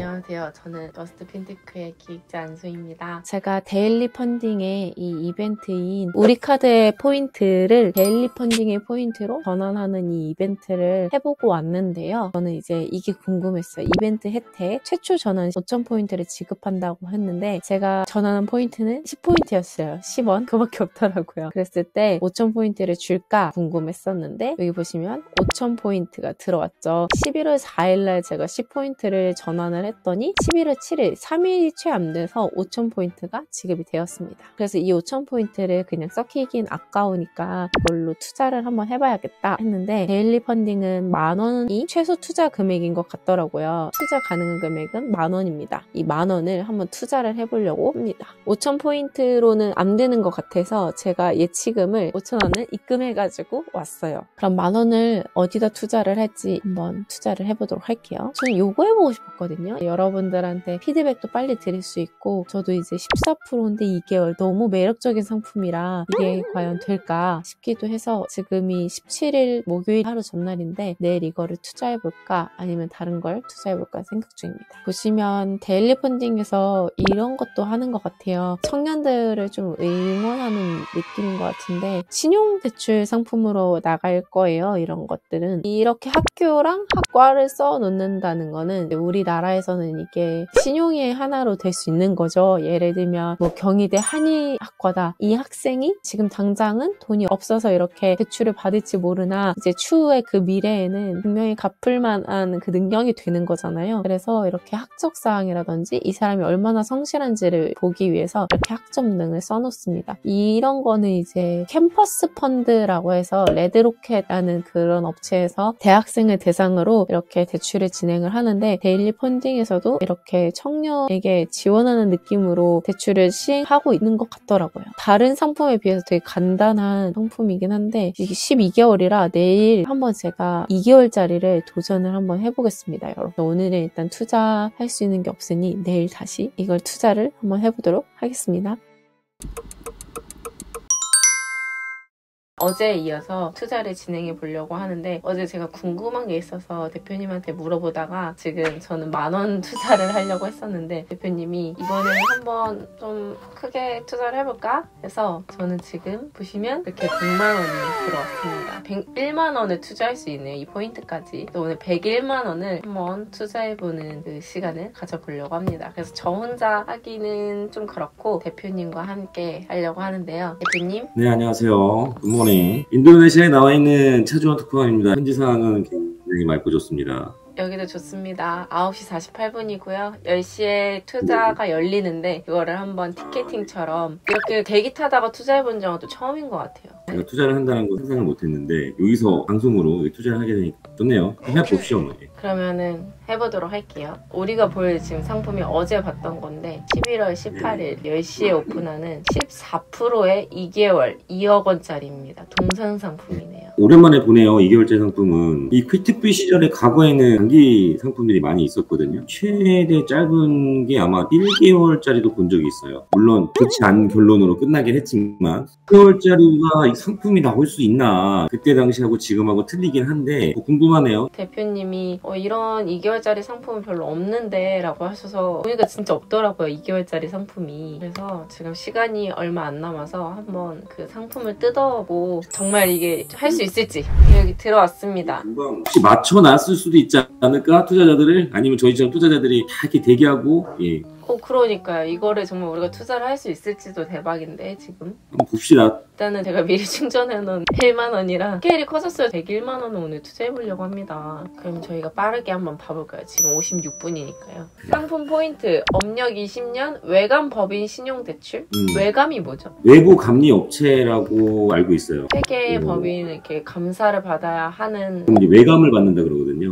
안녕하세요. 저는 러스트 핀테크의 기획자 안수입니다. 제가 데일리 펀딩의 이 이벤트인 우리카드의 포인트를 데일리 펀딩의 포인트로 전환하는 이 이벤트를 해보고 왔는데요. 저는 이제 이게 궁금했어요. 이벤트 혜택 최초 전환 5,000포인트를 지급한다고 했는데 제가 전환한 포인트는 10포인트였어요. 10원? 그밖에 없더라고요. 그랬을 때 5,000포인트를 줄까 궁금했었는데 여기 보시면 5,000포인트가 들어왔죠. 11월 4일날 제가 10포인트를 전환을 했더니 11월 7일, 3일이 채 안 돼서 5,000포인트가 지급이 되었습니다. 그래서 이 5,000포인트를 그냥 썩히긴 아까우니까 이걸로 투자를 한번 해봐야겠다 했는데 데일리 펀딩은 10,000원이 최소 투자 금액인 것 같더라고요. 투자 가능한 금액은 10,000원입니다. 이 10,000원을 한번 투자를 해보려고 합니다. 5,000포인트로는 안 되는 것 같아서 제가 예치금을 5,000원을 입금해가지고 왔어요. 그럼 10,000원을 어디다 투자를 할지 한번 투자를 해보도록 할게요. 저는 요거 해보고 싶었거든요. 여러분들한테 피드백도 빨리 드릴 수 있고 저도 이제 14%인데 2개월 너무 매력적인 상품이라 이게 과연 될까 싶기도 해서 지금이 17일 목요일 하루 전날인데 내일 이거를 투자해볼까 아니면 다른 걸 투자해볼까 생각 중입니다. 보시면 데일리 펀딩에서 이런 것도 하는 것 같아요. 청년들을 좀 응원하는 느낌인 것 같은데 신용대출 상품으로 나갈 거예요. 이런 것들은 이렇게 학교랑 학과를 써놓는다는 거는 우리나라에서는 이게 신용의 하나로 될 수 있는 거죠. 예를 들면 뭐 경희대 한의학과다. 이 학생이 지금 당장은 돈이 없어서 이렇게 대출을 받을지 모르나 이제 추후에 그 미래에는 분명히 갚을 만한 그 능력이 되는 거잖아요. 그래서 이렇게 학적 사항이라든지 이 사람이 얼마나 성실한지를 보기 위해서 이렇게 학점 등을 써놓습니다. 이런 거는 이제 캠퍼스 펀드라고 해서 레드로켓이라는 그런 업체에서 대학생을 대상으로 이렇게 대출을 진행을 하는데 데일리 펀딩에서도 이렇게 청년에게 지원하는 느낌으로 대출을 시행하고 있는 것 같더라고요. 다른 상품에 비해서 되게 간단한 상품이긴 한데 이게 12개월이라 내일 한번 제가 2개월짜리를 도전을 한번 해보겠습니다. 여러분 오늘은 일단 투자할 수 있는 게 없으니 내일 다시 이걸 투자를 한번 해보도록 하겠습니다. 어제에 이어서 투자를 진행해 보려고 하는데 어제 제가 궁금한 게 있어서 대표님한테 물어보다가 지금 저는 10,000원 투자를 하려고 했었는데 대표님이 이번에 한번 좀 크게 투자를 해볼까? 해서 저는 지금 보시면 이렇게 100만 원이 들어왔습니다. 101만 원을 투자할 수 있네요. 이 포인트까지. 오늘 101만 원을 한번 투자해보는 그 시간을 가져보려고 합니다. 그래서 저 혼자 하기는 좀 그렇고 대표님과 함께 하려고 하는데요. 대표님. 네, 안녕하세요. 굿모닝. 인도네시아에 나와 있는 차주원 특파원입니다. 현지 상황은 굉장히 맑고 좋습니다. 여기도 좋습니다. 9시 48분이고요. 10시에 투자가 열리는데 이거를 한번 티켓팅처럼 이렇게 대기 타다가 투자해본 적은 또 처음인 것 같아요. 제가 투자를 한다는 거 상상을 못했는데 여기서 방송으로 투자를 하게 되니까 좋네요. 해봅시오. 뭐. 그러면은 해보도록 할게요. 우리가 볼 지금 상품이 어제 봤던 건데 11월 18일 10시에 오픈하는 14%의 2개월 2억 원짜리입니다. 동상 상품이네요. 오랜만에 보네요. 2개월째 상품은. 이 퀵특비 시절에 과거에는 단기 상품들이 많이 있었거든요. 최대 짧은 게 아마 1개월짜리도 본 적이 있어요. 물론 좋지 않은 결론으로 끝나긴 했지만 1개월짜리가 상품이 나올 수 있나 그때 당시하고 지금하고 틀리긴 한데 궁금하네요. 대표님이 이런 2개월짜리 상품은 별로 없는데 라고 하셔서 보니까 진짜 없더라고요. 2개월짜리 상품이. 그래서 지금 시간이 얼마 안 남아서 한번 그 상품을 뜯어보고 정말 이게 할 수 있을지 여기 들어왔습니다. 혹시 맞춰놨을 수도 있지 않을까? 투자자들을? 아니면 저희처럼 투자자들이 다 이렇게 대기하고 예. 그러니까요. 이거를 정말 우리가 투자를 할 수 있을지도 대박인데 지금 한번 봅시다. 일단은 제가 미리 충전해놓은 1만 원이랑 스케일이 커졌어요. 101만 원을 오늘 투자해보려고 합니다. 그럼 저희가 빠르게 한번 봐볼까요? 지금 56분이니까요. 상품 포인트, 업력 20년, 외감 법인 신용대출. 외감이 뭐죠? 외부 감리 업체라고 알고 있어요. 회계 법인 이렇게 감사를 받아야 하는 이제 외감을 받는다 그러거든요.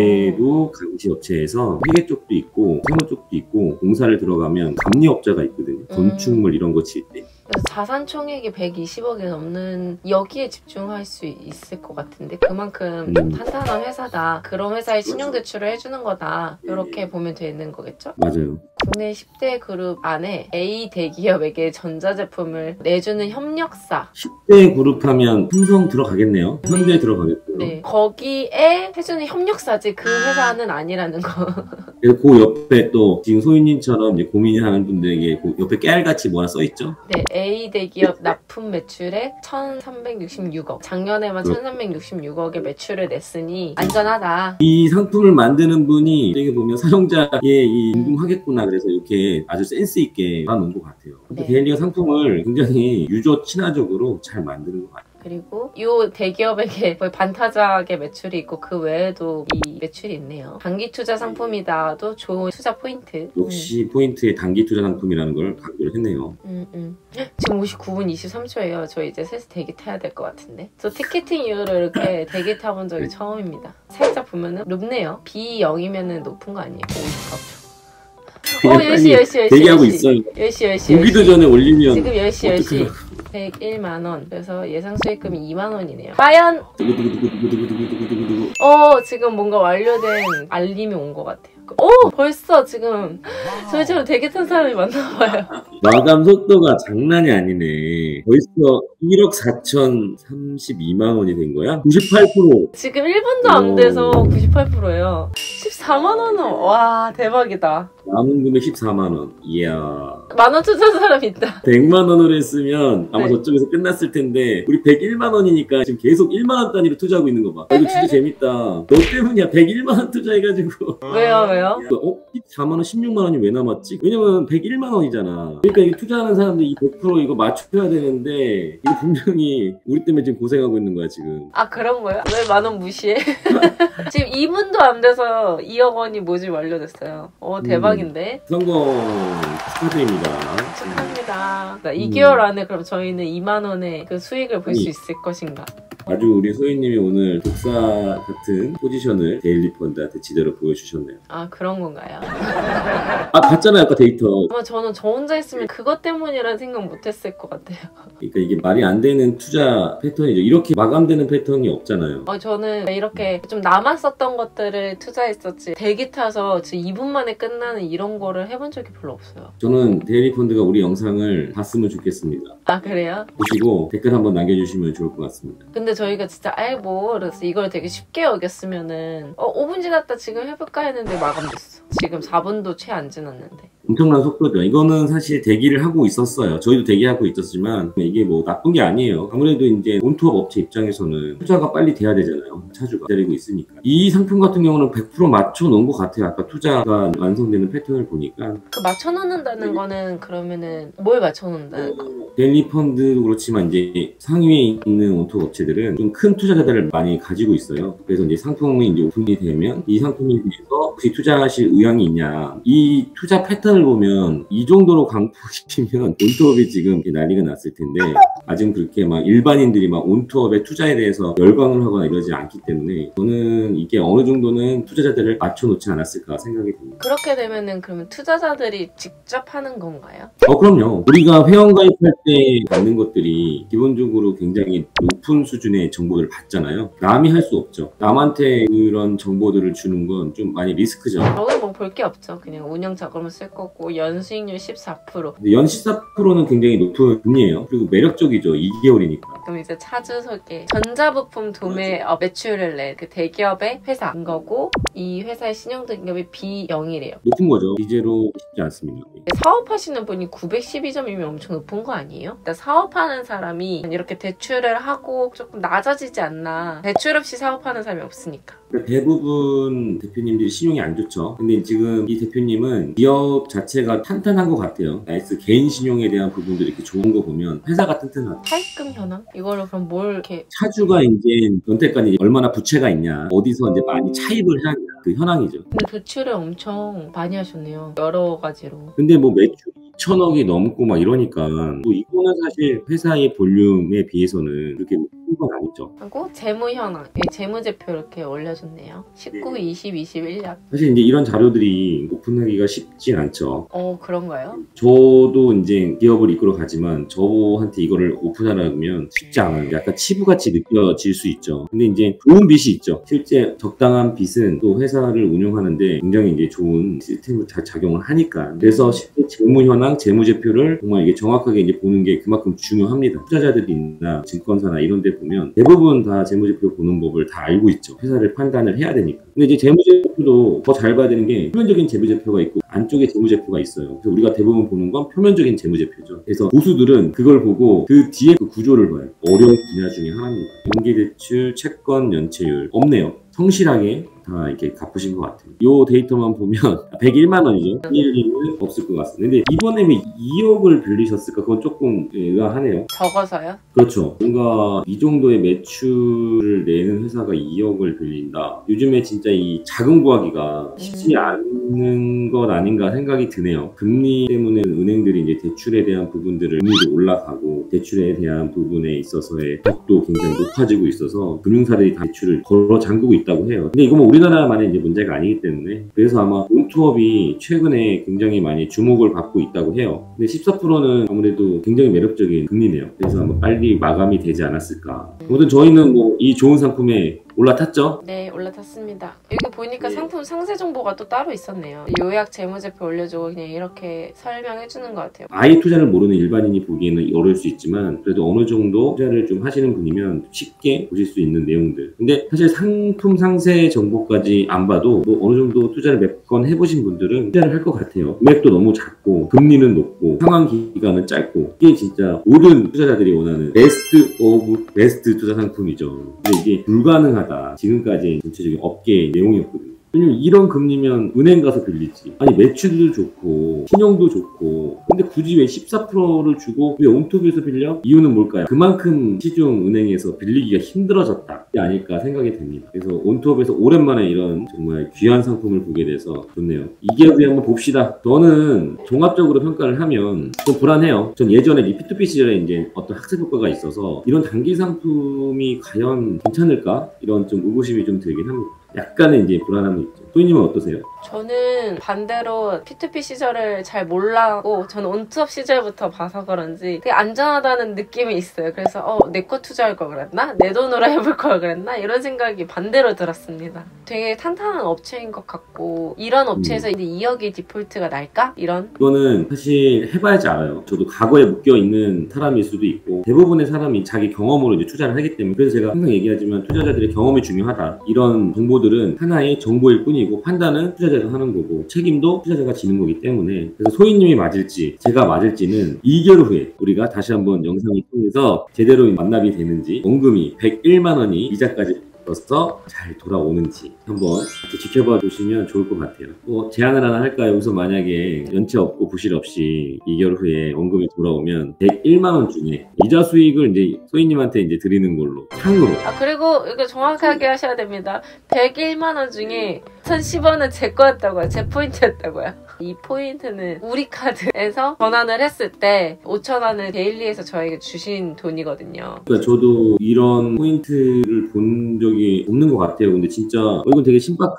외부 감시 업체에서 회계 쪽도 있고 세무 쪽도 있고 공사를 들어가면 감리업자가 있거든요. 건축물 이런 거 칠 때. 그래서 자산 총액이 120억이 넘는 여기에 집중할 수 있을 것 같은데 그만큼 좀 탄탄한 회사다. 그런 회사에 신용대출을 해주는 거다. 이렇게 보면 되는 거겠죠? 맞아요. 국내 10대 그룹 안에 A 대기업에게 전자제품을 내주는 협력사. 10대 그룹 하면 삼성 들어가겠네요. 현대 들어가겠고요. 네. 거기에 해주는 협력사지 그 회사는 아니라는 거. 그래서 그 옆에 또 지금 소희님처럼 이제 고민하는 분들에게 그 옆에 깨알같이 뭐라 써있죠? 네. A 대기업 납품 매출액 1366억. 작년에만 1366억의 매출을 냈으니 안전하다. 이 상품을 만드는 분이 되게 보면 사용자의 이 궁금하겠구나 그래서 이렇게 아주 센스 있게 나눈 것 같아요. 네. 데일리가 상품을 굉장히 유저 친화적으로 잘 만드는 것 같아요. 그리고 이 대기업에게 거의 반타작의 매출이 있고 그 외에도 이 매출이 있네요. 단기 투자 상품이다도 좋은 투자 포인트. 역시 포인트의 단기 투자 상품이라는 걸 강조를 했네요. 지금 59분 23초예요. 저 이제 슬슬 대기 타야 될 것 같은데. 저 티켓팅 이후로 이렇게 대기 타본 적이 처음입니다. 살짝 보면은 높네요. B0이면은 높은 거 아니에요? 54초. 열시. 대기하고 있어요. 열시. 보기도 전에 올리면 지금 10시. 101만원. 그래서 예상 수익금이 2만원이네요. 과연! 지금 뭔가 완료된 알림이 온 것 같아요. 벌써 지금 저희처럼 대기 탄 사람이 많나봐요. 마감 속도가 장난이 아니네. 벌써 1억 4,032만 원이 된 거야? 98%. 지금 1분도 안 돼서 98%예요. 14만원은 와 대박이다. 남은 금액 14만 원. 이야. 만원 투자한 사람 있다. 100만 원으로 했으면 아마 네. 저쪽에서 끝났을 텐데 우리 101만 원이니까 지금 계속 1만 원 단위로 투자하고 있는 거 봐. 이거 진짜 재밌다. 너 때문이야. 101만 원 투자해가지고. 왜요? 14만 원, 16만 원이 왜 남았지? 왜냐면 101만 원이잖아. 그러니까 이게 투자하는 사람들이 100% 이거 맞춰야 되는데 이거 분명히 우리 때문에 지금 고생하고 있는 거야 지금. 아 그런 거야? 왜 만원 무시해? 지금 2분도 안 돼서 2억 원이 모집 완료됐어요. 대박인데? 성공 축하드립니다. 축하합니다. 2개월 안에 그럼 저희는 2만 원의 그 수익을 볼 수 있을 것인가? 아주 우리 소희님이 오늘 독사 같은 포지션을 데일리 펀드한테 지대로 보여주셨네요. 아 그런 건가요? 봤잖아요 아까 데이터. 아마 저는 저 혼자 있으면 그것 때문이라는 생각 못했을 것 같아요. 그러니까 이게 말이 안 되는 투자 패턴이죠. 이렇게 마감되는 패턴이 없잖아요. 저는 이렇게 좀 남았었던 것들을 투자했었지 대기 타서 지금 2분 만에 끝나는 이런 거를 해본 적이 별로 없어요. 저는 데일리 펀드가 우리 영상을 봤으면 좋겠습니다. 아 그래요? 보시고 댓글 한번 남겨주시면 좋을 것 같습니다. 근데 저희가 진짜 그래서 이걸 되게 쉽게 여겼으면은 5분 지났다 지금 해볼까 했는데 마감됐어. 지금 4분도 채 안 지났는데. 엄청난 속도죠. 이거는 사실 대기를 하고 있었어요. 저희도 대기하고 있었지만 이게 뭐 나쁜 게 아니에요. 아무래도 이제 온투업 업체 입장에서는 투자가 빨리 돼야 되잖아요. 차주가 기다리고 있으니까. 이 상품 같은 경우는 100% 맞춰 놓은 것 같아요. 아까 투자가 완성되는 패턴을 보니까. 그 맞춰 놓는다는 거는 그러면은 뭘 맞춰 놓는다는 거? 데일리 펀드도 그렇지만 이제 상위에 있는 온투업 업체들은 좀 큰 투자자들을 많이 가지고 있어요. 그래서 이제 상품이 이제 오픈이 되면 이 상품에 대해서 혹시 투자하실 의향이 있냐. 이 투자 패턴을 보면 이 정도로 광폭이면 온투업이 지금 난리가 났을 텐데 아직은 그렇게 막 일반인들이 막 온투업의 투자에 대해서 열광을 하거나 이러지 않기 때문에 저는 이게 어느 정도는 투자자들을 맞춰놓지 않았을까 생각이 듭니다. 그렇게 되면은 그러면 투자자들이 직접 하는 건가요? 그럼요. 우리가 회원가입할 때 받는 것들이 기본적으로 굉장히 높은 수준의 정보를 받잖아요. 남이 할 수 없죠. 남한테 그런 정보들을 주는 건 좀 많이 리스크죠. 저는 뭐 볼 게 없죠. 그냥 운영 자금을 쓸 거고 연수익률 14%. 근데 연 14%는 굉장히 높은 금리예요. 그리고 매력적이죠. 2개월이니까. 그럼 이제 차주 소개. 전자부품 도매 매출을 낸 그 대기업의 회사인 거고 이 회사의 신용등급이 B0이래요. 높은 거죠. 이제로 쉽지 않습니다. 사업하시는 분이 912점이면 엄청 높은 거 아니에요? 일단 사업하는 사람이 이렇게 대출을 하고 조금 낮아지지 않나. 대출 없이 사업하는 사람이 없으니까. 대부분 대표님들이 신용이 안 좋죠. 근데 지금 이 대표님은 기업 자체가 탄탄한 것 같아요. 나이스 개인 신용에 대한 부분들이 이렇게 좋은 거 보면 회사가 튼튼하다. 차입금 현황? 이걸로 그럼 뭘 이렇게 차주가 이제 연태까지 얼마나 부채가 있냐, 어디서 이제 많이 차입을 해야 하냐, 그 현황이죠. 근데 대출을 엄청 많이 하셨네요. 여러 가지로. 근데 뭐 매출 2천억이 넘고 막 이러니까 뭐 이거는 사실 회사의 볼륨에 비해서는 그렇게 건 아니죠. 하고 재무 현황, 재무제표 이렇게 올려줬네요. 19, 20, 21년. 사실 이제 이런 자료들이 오픈하기가 쉽진 않죠. 그런가요? 저도 이제 기업을 이끌어 가지만 저한테 이거를 오픈하라면 쉽지 않아요. 약간 치부같이 느껴질 수 있죠. 근데 이제 좋은 빚이 있죠. 실제 적당한 빚은 또 회사를 운영하는데 굉장히 이제 좋은 시스템으로 잘 작용을 하니까. 그래서 실제 재무 현황, 재무제표를 정말 이게 정확하게 이제 보는 게 그만큼 중요합니다. 투자자들이나 증권사나 이런 데 보면 대부분 다 재무제표 보는 법을 다 알고 있죠. 회사를 판단을 해야 되니까. 근데 이제 재무제표도 더 잘 봐야 되는 게 표면적인 재무제표가 있고 안쪽에 재무제표가 있어요. 그래서 우리가 대부분 보는 건 표면적인 재무제표죠. 그래서 고수들은 그걸 보고 그 뒤에 그 구조를 봐요. 어려운 분야 중에 하나입니다. 연기대출, 채권, 연체율 없네요. 성실하게 다 이렇게 갚으신 것 같아요. 이 데이터만 보면 101만 원이죠. 1일은 없을 것 같습니다. 근데 이번에 왜 2억을 빌리셨을까? 그건 조금 의아하네요. 적어서요? 그렇죠. 뭔가 이 정도의 매출을 내는 회사가 2억을 빌린다. 요즘에 진짜 이 자금 구하기가 쉽지 않은 것 아닌가 생각이 드네요. 금리 때문에 은행들이 이제 대출에 대한 부분들을 금리도 올라가고 대출에 대한 부분에 있어서의 덕도 굉장히 높아지고 있어서 금융사들이 다 대출을 걸어 잠그고 있다고 해요. 근데 이거 뭐 우리나라만의 이제 문제가 아니기 때문에 그래서 아마 홈투업이 최근에 굉장히 많이 주목을 받고 있다고 해요. 근데 14%는 아무래도 굉장히 매력적인 금리네요. 그래서 아마 빨리 마감이 되지 않았을까. 아무튼 저희는 뭐 이 좋은 상품에 올라탔죠? 네, 올라탔습니다. 여기 보니까 네. 상품 상세 정보가 또 따로 있었네요. 요약 재무제표 올려주고 그냥 이렇게 설명해주는 것 같아요. 아예 투자를 모르는 일반인이 보기에는 어려울 수 있지만 그래도 어느 정도 투자를 좀 하시는 분이면 쉽게 보실 수 있는 내용들. 근데 사실 상품 상세 정보까지 안 봐도 뭐 어느 정도 투자를 몇 건 해보신 분들은 투자를 할 것 같아요. 금액도 너무 작고 금리는 높고 상환 기간은 짧고 이게 진짜 모든 투자자들이 원하는 베스트 오브 베스트 투자 상품이죠. 근데 이게 불가능하다. 지금까지 전체적인 업계의 내용이었거든요. 왜냐면 이런 금리면 은행 가서 빌리지. 아니 매출도 좋고 신용도 좋고 근데 굳이 왜 14%를 주고 왜 온톱에서 빌려? 이유는 뭘까요? 그만큼 시중 은행에서 빌리기가 힘들어졌다. 이 아닐까 생각이 됩니다. 그래서 온톱에서 오랜만에 이런 정말 귀한 상품을 보게 돼서 좋네요. 이게 우리 한번 봅시다. 저는 종합적으로 평가를 하면 좀 불안해요. 전 예전에 P2P 시절에 이제 어떤 학습 효과가 있어서 이런 단기 상품이 과연 괜찮을까? 이런 좀 의구심이 좀 들긴 합니다. 약간의 이제 불안함이 있죠. 소희님은 어떠세요? 저는 반대로 P2P 시절을 잘 몰라고 저는 온투업 시절부터 봐서 그런지 되게 안전하다는 느낌이 있어요. 그래서 내 거 투자할 걸 그랬나? 내 돈으로 해볼 걸 그랬나? 이런 생각이 반대로 들었습니다. 되게 탄탄한 업체인 것 같고 이런 업체에서 이제 2억이 디폴트가 날까? 이거는 사실 해봐야지 알아요. 저도 과거에 묶여있는 사람일 수도 있고 대부분의 사람이 자기 경험으로 이제 투자를 하기 때문에 그래서 제가 항상 얘기하지만 투자자들의 경험이 중요하다. 이런 정보들은 하나의 정보일 뿐이고 판단은 투자자가 하는 거고 책임도 투자자가 지는 거기 때문에 그래서 소희님이 맞을지 제가 맞을지는 2개월 후에 우리가 다시 한번 영상을 통해서 제대로 만납이 되는지 원금이 101만 원이 이자까지 벌써 잘 돌아오는지 한번 이렇게 지켜봐 주시면 좋을 것 같아요. 제안을 하나 할까요? 우선 만약에 연체 없고 부실 없이 2개월 후에 원금이 돌아오면 101만 원 중에 이자 수익을 이제 소희님한테 이제 드리는 걸로 상으로. 그리고 이거 정확하게 하셔야 됩니다. 101만 원 중에 1,010원은 제 거였다고요. 제 포인트였다고요. 이 포인트는 우리 카드에서 전환을 했을 때 5,000원을 데일리에서 저에게 주신 돈이거든요. 그러니까 저도 이런 포인트를 본 적이 없는 것 같아요. 근데 진짜 이건 되게 신박한.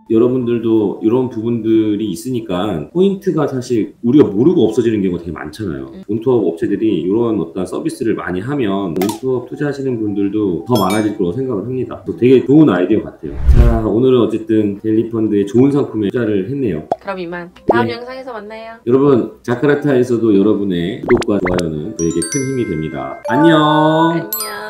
여러분들도 이런 부분들이 있으니까 포인트가 사실 우리가 모르고 없어지는 경우가 되게 많잖아요. 온투업 업체들이 이런 어떤 서비스를 많이 하면 온투업 투자하시는 분들도 더 많아질 거라고 생각을 합니다. 되게 좋은 아이디어 같아요. 자, 오늘은 어쨌든 데일리펀드의 좋은 상품에 투자를 했네요. 그럼 이만 다음 영상에서 만나요. 여러분, 자카르타에서도 여러분의 구독과 좋아요는 저에게 큰 힘이 됩니다. 안녕. 안녕.